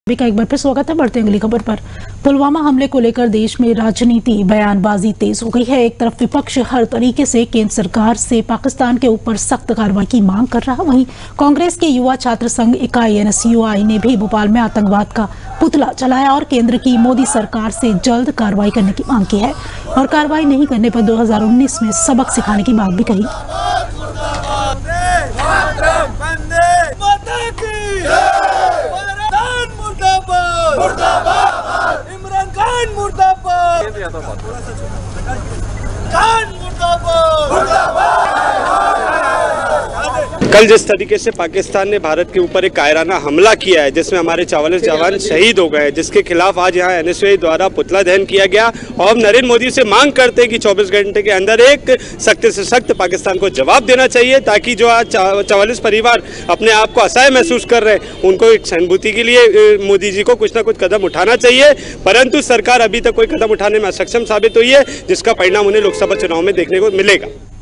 का एक बार फिर स्वागत है। बढ़ते हैं अगली खबर पर। पुलवामा हमले को लेकर देश में राजनीति बयानबाजी तेज हो गई है। एक तरफ विपक्ष हर तरीके से केंद्र सरकार से पाकिस्तान के ऊपर सख्त कार्रवाई की मांग कर रहा, वहीं कांग्रेस के युवा छात्र संघ इकाई NSUI ने भी भोपाल में आतंकवाद का पुतला चलाया और केंद्र की मोदी सरकार से जल्द कार्रवाई करने की मांग की है और कार्रवाई नहीं करने पर 2019 में सबक सिखाने की बात भी कही। इमरान खान मुर्दाबाद, खान मुर्दाबाद। कल जिस तरीके से पाकिस्तान ने भारत के ऊपर एक कायराना हमला किया है जिसमें हमारे 44 जवान शहीद हो गए, जिसके खिलाफ आज यहाँ NSUI द्वारा पुतला दहन किया गया और हम नरेंद्र मोदी से मांग करते हैं कि 24 घंटे के अंदर एक सख्त से सख्त पाकिस्तान को जवाब देना चाहिए, ताकि जो आज 44 परिवार अपने आप को असहाय महसूस कर रहे हैं उनको एक सहानुभूति के लिए मोदी जी को कुछ ना कुछ कदम उठाना चाहिए। परंतु सरकार अभी तक कोई कदम उठाने में असक्षम साबित हुई है, जिसका परिणाम उन्हें लोकसभा चुनाव में देखने को मिलेगा।